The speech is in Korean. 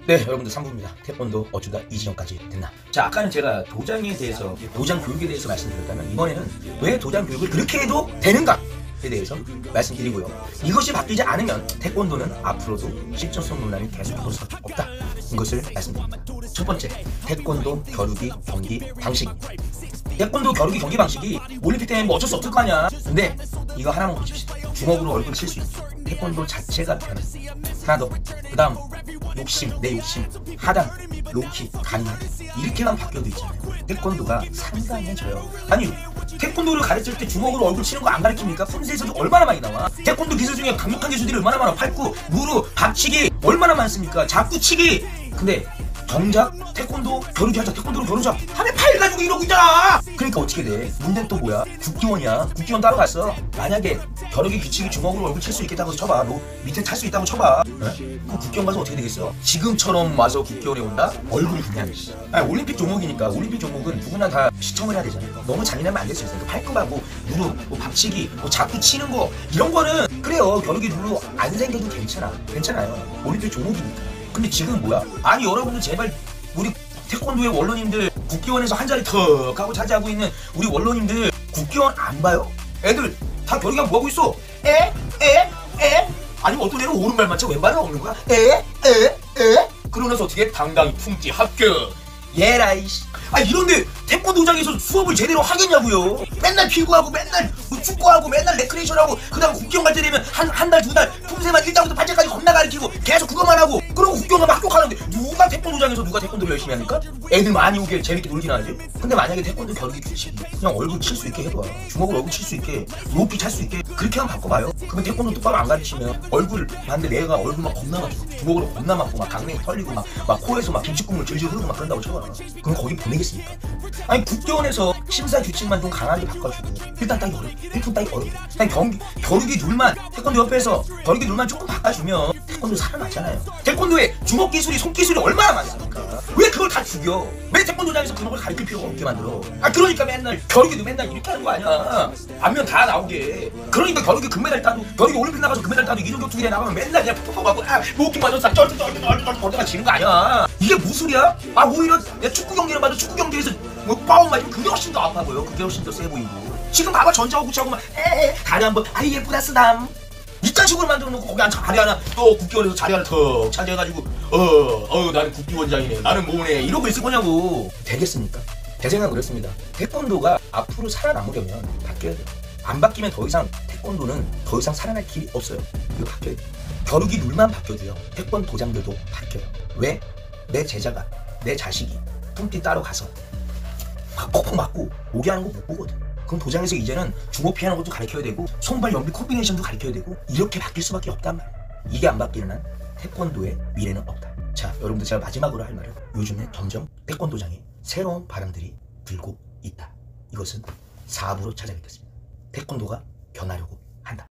네, 여러분들 3부입니다. 태권도 어쩌다 이 지점까지 됐나? 자, 아까는 제가 도장에 대해서, 도장 교육에 대해서 말씀드렸다면 이번에는 왜 도장 교육을 그렇게 해도 되는가에 대해서 말씀드리고요. 이것이 바뀌지 않으면 태권도는 앞으로도 실전성 논란이 계속될 수밖에 없다. 이것을 말씀드립니다. 첫 번째, 태권도 겨루기 경기 방식. 태권도 겨루기 경기 방식이 올림픽 때문에 뭐 어쩔 수 없을 거 아니야. 근데 이거 하나만 보십시오. 주먹으로 얼굴 칠 수 있죠. 태권도 자체가 변했어요. 하나 더. 그 다음 욕심, 내 욕심, 하단, 로키, 가능하다. 이렇게만 바뀌어도 있잖아요. 태권도가 상당해져요. 아니, 태권도를 가르칠 때 주먹으로 얼굴 치는 거 안 가르칩니까? 품새에서도 얼마나 많이 나와? 태권도 기술 중에 강력한 기술들이 얼마나 많아? 팔구, 무릎, 박치기 얼마나 많습니까? 잡구치기. 근데 정작 태권도 겨루기 하자, 태권도로 겨루자 하면 팔 가지고 이러고 있잖아. 그러니까 어떻게 돼? 문제는 또 뭐야? 국기원이야. 국기원 따로 갔어. 만약에 겨루기 규칙이 주먹으로 얼굴 칠 수 있겠다고 쳐봐. 너 밑에 찰 수 있다고 쳐봐. 네? 그 국기원 가서 어떻게 되겠어? 지금처럼 와서 국기원에 온다? 얼굴이 그냥. 아니, 올림픽 종목이니까. 올림픽 종목은 누구나 다 시청을 해야 되잖아요. 너무 잔인하면 안 될 수 있어요. 팔꿈하고 무릎, 뭐 박치기, 뭐 잡고 치는 거 이런 거는 그래요. 겨루기 룰로 안 생겨도 괜찮아요. 올림픽 종목이니까. 근데 지금 뭐야? 아니, 여러분들 제발 우리 태권도의 원로님들 국기원에서 한 자리 턱 하고 차지하고 있는 우리 원로님들 국기원 안 봐요? 애들 다 겨루기하고 뭐하고 있어? 아니면 어떤 애는 오른발만 쳐 왼발은 없는 거야? 그러면서 어떻게 당당히 품지 합격. 예라이씨. 아, 이런데 태권도장에서 수업을 제대로 하겠냐고요. 맨날 피구하고 맨날 축구하고 맨날 레크레이션하고 그다음 국경 갈 때 되면 한 달 두 달 품새만 1장부터 8장까지 겁나 가르치고 계속 그것만 하고 그러고 국경 가면 합격하는데 누가 태권도장에서 누가 태권도를 열심히 합니까? 애들 많이 오게 재밌게 놀긴 하지. 근데 만약에 태권도 겨루기 규칙이 그냥 얼굴 칠 수 있게 해봐. 주먹으로 얼굴 칠 수 있게, 로피 찰 수 있게 그렇게 한번 바꿔봐요. 그러면 태권도 똑바로 안 가르치면 얼굴 봤는데 내가 얼굴 막 겁나 맞고 주먹으로 겁나 맞고 막 강냉이 털리고 막 코에서 막 김치국물 질질 흐르고 막 그런다고 쳐봐. 그럼 거기 보내겠습니까? 아니, 국교원에서 심사 규칙만 좀 강하게 바꿔주고 일단 따기 어렵고 1분 따기 어렵고 그냥 겨루기 룰만 태권도 협회에서 겨루기 룰만 조금 바꿔주면 태권도 살아나잖아요. 태권도의 주먹 기술이 손기술이 얼마나 많습니까? 왜 그걸 다 죽여? 왜 태권도장에서 그런 걸 가르칠 필요가 없게 만들어? 아, 그러니까 맨날 겨루기도 맨날 이렇게 하는 거 아니야. 안면 다 나오게. 그러니까 겨루기 금메달 따도 겨루기 올림픽 나가서 금메달 따도 이중격투기에 나가면 맨날 그냥 푹푹하고 로킹 맞아서 쩔쩔쩔쩔쩔 거다가 지는 거 아니야. 이게 무술이야? 아, 오히려 내가 축구 경기를 봐도 축구 경기에서 뭐 파운 맞으면 그게 훨씬 더 아파 보여. 그게 훨씬 더 세 보이고. 지금 봐봐, 전자하고 구치하고 막 다리 한번 아이 예쁘다 쓰담 이딴 식으로 만들어 놓고 거기 자리 하나 또 국기원에서 자리 하나 턱 차지해가지고 나는 국기원장이네, 나는 뭐네 이러고 있을 거냐고. 되겠습니까? 제 생각은 그렇습니다. 태권도가 앞으로 살아남으려면 바뀌어야 돼요. 안 바뀌면 더 이상 태권도는 더 이상 살아날 길이 없어요. 이거 바뀌어야 돼요. 겨루기 룰만 바뀌어도요 태권 도장들도 바뀌어요. 왜? 내 제자가, 내 자식이 뿜띠 따로 가서 퍽퍽 맞고 오게 하는 거 못 보거든. 그럼 도장에서 이제는 주먹 피하는 것도 가르쳐야 되고 손발 연비 콤비네이션도 가르쳐야 되고 이렇게 바뀔 수밖에 없단 말이야. 이게 안 바뀌는 한 태권도의 미래는 없다. 자, 여러분들 제가 마지막으로 할 말은 요즘에 점점 태권도장에 새로운 바람들이 불고 있다. 이것은 4부로 찾아뵙겠습니다. 태권도가 변하려고